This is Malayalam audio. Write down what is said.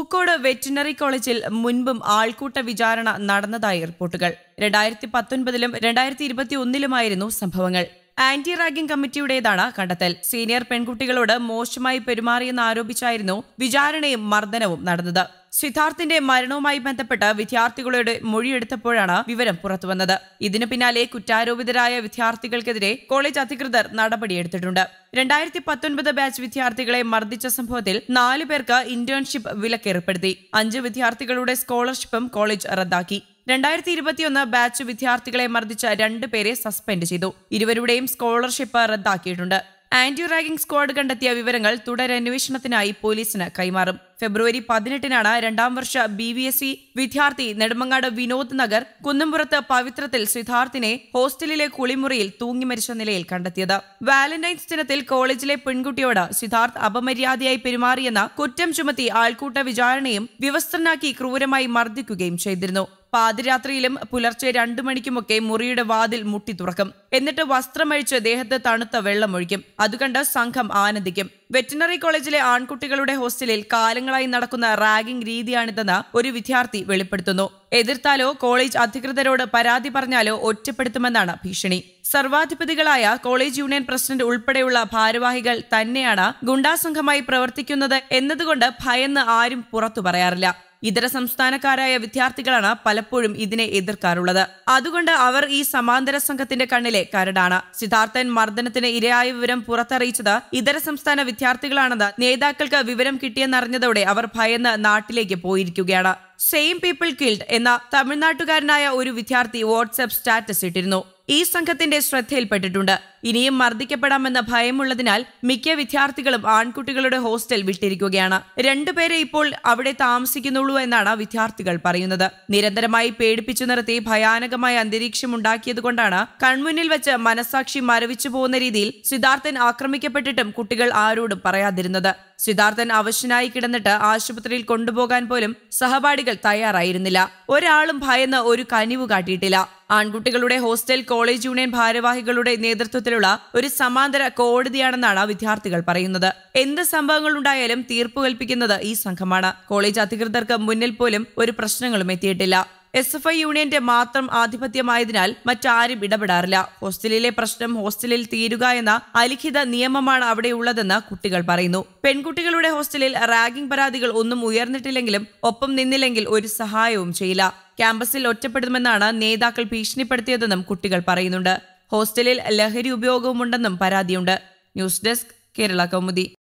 പൂക്കോട് വെറ്റിനറി കോളേജിൽ മുൻപും ആൾക്കൂട്ട വിചാരണ നടന്നതായി റിപ്പോർട്ടുകൾ. 2019-ലും 2021-ലുമായിരുന്നു സംഭവങ്ങൾ. ആന്റി റാഗിംഗ് കമ്മിറ്റിയുടേതാണ് കണ്ടെത്തൽ. സീനിയർ പെൺകുട്ടികളോട് മോശമായി പെരുമാറിയെന്ന് ആരോപിച്ചായിരുന്നു വിചാരണയും മർദ്ദനവും നടന്നത്. സിദ്ധാർത്ഥിന്റെ മരണവുമായി ബന്ധപ്പെട്ട് വിദ്യാർത്ഥികളുടെ മൊഴിയെടുത്തപ്പോഴാണ് വിവരം പുറത്തുവന്നത്. ഇതിനു പിന്നാലെ കുറ്റാരോപിതരായ വിദ്യാർത്ഥികൾക്കെതിരെ കോളേജ് അധികൃതർ നടപടിയെടുത്തിട്ടുണ്ട്. 2019 ബാച്ച് വിദ്യാർത്ഥികളെ മർദ്ദിച്ച സംഭവത്തിൽ 4 പേർക്ക് ഇന്റേൺഷിപ്പ് വിലക്കേർപ്പെടുത്തി. 5 വിദ്യാർത്ഥികളുടെ സ്കോളർഷിപ്പും കോളേജ് റദ്ദാക്കി. 2021 ബാച്ച് വിദ്യാർത്ഥികളെ മർദ്ദിച്ച 2 പേരെ സസ്പെൻഡ് ചെയ്തു. ഇരുവരുടെയും സ്കോളർഷിപ്പ് റദ്ദാക്കിയിട്ടുണ്ട്. ആന്റി റാഗിംഗ് സ്ക്വാഡ് കണ്ടെത്തിയ വിവരങ്ങൾ തുടരന്വേഷണത്തിനായി പോലീസിന് കൈമാറും. ഫെബ്രുവരി 18-നാണ് 2ാം വർഷ BVSC വിദ്യാർത്ഥി നെടുമങ്ങാട് വിനോദ് നഗർ കുന്നംപുറത്ത് പവിത്രത്തിൽ സിദ്ധാർത്ഥിനെ ഹോസ്റ്റലിലെ കുളിമുറിയിൽ തൂങ്ങി മരിച്ച നിലയിൽ കണ്ടെത്തിയത്. വാലന്റൈൻസ് ദിനത്തിൽ കോളേജിലെ പെൺകുട്ടിയോട് സിദ്ധാർത്ഥ് അപമര്യാദയായി പെരുമാറിയെന്ന കുറ്റം ചുമത്തി ആൾക്കൂട്ട വിചാരണയും വിവസ്ത്രനാക്കി ക്രൂരമായി മർദ്ദിക്കുകയും ചെയ്തിരുന്നു. പാതിരാത്രിയിലും പുലർച്ചെ 2 മണിക്കുമൊക്കെ മുറിയുടെ വാതിൽ മുട്ടി തുറക്കും. എന്നിട്ട് വസ്ത്രമഴിച്ച് ദേഹത്ത് തണുത്ത വെള്ളമൊഴിക്കും. അതുകണ്ട് സംഘം ആനന്ദിക്കും. വെറ്റിനറി കോളേജിലെ ആൺകുട്ടികളുടെ ഹോസ്റ്റലിൽ കാലങ്ങളായി നടക്കുന്ന റാഗിംഗ് രീതിയാണിതെന്ന് ഒരു വിദ്യാർത്ഥി വെളിപ്പെടുത്തുന്നു. എതിർത്താലോ കോളേജ് അധികൃതരോട് പരാതി പറഞ്ഞാലോ ഒറ്റപ്പെടുത്തുമെന്നാണ് ഭീഷണി. സർവാധിപതികളായ കോളേജ് യൂണിയൻ പ്രസിഡന്റ് ഉൾപ്പെടെയുള്ള ഭാരവാഹികൾ തന്നെയാണ് ഗുണ്ടാസംഘമായി പ്രവർത്തിക്കുന്നത് എന്നതുകൊണ്ട് ഭയന്ന് ആരും പുറത്തു പറയാറില്ല. ഇതര സംസ്ഥാനക്കാരായ വിദ്യാർത്ഥികളാണ് പലപ്പോഴും ഇതിനെ എതിർക്കാറുള്ളത്. അതുകൊണ്ട് അവർ ഈ സമാന്തര സംഘത്തിന്റെ കണ്ണിലെ കരടാണ്. സിദ്ധാർത്ഥൻ മർദ്ദനത്തിന് ഇരയായ വിവരം പുറത്തറിയിച്ചത് ഇതര സംസ്ഥാന വിദ്യാർത്ഥികളാണെന്ന് നേതാക്കൾക്ക് വിവരം കിട്ടിയെന്നറിഞ്ഞതോടെ അവർ ഭയന്ന് നാട്ടിലേക്ക് പോയിരിക്കുകയാണ്. സെയിം പീപ്പിൾ കിൽഡ് എന്ന തമിഴ്നാട്ടുകാരനായ ഒരു വിദ്യാർത്ഥി വാട്സ്ആപ്പ് സ്റ്റാറ്റസ് ഇട്ടിരുന്നു. ഈ സംഘത്തിന്റെ ശ്രദ്ധയിൽപ്പെട്ടിട്ടുണ്ട്. ഇനിയും മർദ്ദിക്കപ്പെടാമെന്ന ഭയമുള്ളതിനാൽ മിക്ക വിദ്യാർത്ഥികളും ആൺകുട്ടികളുടെ ഹോസ്റ്റൽ വിട്ടിരിക്കുകയാണ്. 2 പേരെ ഇപ്പോൾ അവിടെ താമസിക്കുന്നുള്ളൂ എന്നാണ് വിദ്യാർത്ഥികൾ പറയുന്നത്. നിരന്തരമായി പേടിപ്പിച്ചു നിർത്തി ഭയാനകമായ അന്തരീക്ഷം ഉണ്ടാക്കിയതുകൊണ്ടാണ് കൺമുന്നിൽ വെച്ച് മനസാക്ഷി മരവിച്ചു പോകുന്ന രീതിയിൽ സിദ്ധാർത്ഥൻ ആക്രമിക്കപ്പെട്ടിട്ടും കുട്ടികൾ ആരോടും പറയാതിരുന്നത്. സിദ്ധാർത്ഥൻ അവശനായി കിടന്നിട്ട് ആശുപത്രിയിൽ കൊണ്ടുപോകാൻ പോലും സഹപാഠികൾ തയ്യാറായിരുന്നില്ല. ഒരാളും ഭയന്ന് ഒരു കനിവ് കാട്ടിയിട്ടില്ല. ആൺകുട്ടികളുടെ ഹോസ്റ്റൽ കോളേജ് യൂണിയൻ ഭാരവാഹികളുടെ നേതൃത്വത്തിലുള്ള ഒരു സമാന്തര കോടതിയാണെന്നാണ് വിദ്യാർത്ഥികൾ പറയുന്നത്. എന്ത് സംഭവങ്ങൾ ഉണ്ടായാലും തീർപ്പ് കൽപ്പിക്കുന്നത് ഈ സംഘമാണ്. കോളേജ് അധികൃതർക്ക് മുന്നിൽ പോലും ഒരു പ്രശ്നങ്ങളും എത്തിയിട്ടില്ല. SFI യൂണിയന്റെ മാത്രം ആധിപത്യമായതിനാൽ മറ്റാരും ഇടപെടാറില്ല. ഹോസ്റ്റലിലെ പ്രശ്നം ഹോസ്റ്റലിൽ തീരുക എന്ന അലിഖിത നിയമമാണ് അവിടെയുള്ളതെന്ന് കുട്ടികൾ പറയുന്നു. പെൺകുട്ടികളുടെ ഹോസ്റ്റലിൽ റാഗിംഗ് പരാതികൾ ഒന്നും ഉയർന്നിട്ടില്ലെങ്കിലും ഒപ്പം നിന്നില്ലെങ്കിൽ ഒരു സഹായവും ചെയ്യില്ല. ക്യാമ്പസിൽ ഒറ്റപ്പെടുമെന്നാണ് നേതാക്കൾ ഭീഷണിപ്പെടുത്തിയതെന്നും കുട്ടികൾ പറയുന്നുണ്ട്. ഹോസ്റ്റലിൽ ലഹരി ഉപയോഗവുമുണ്ടെന്നും പരാതിയുണ്ട്. News desk Kerala Kaumudi.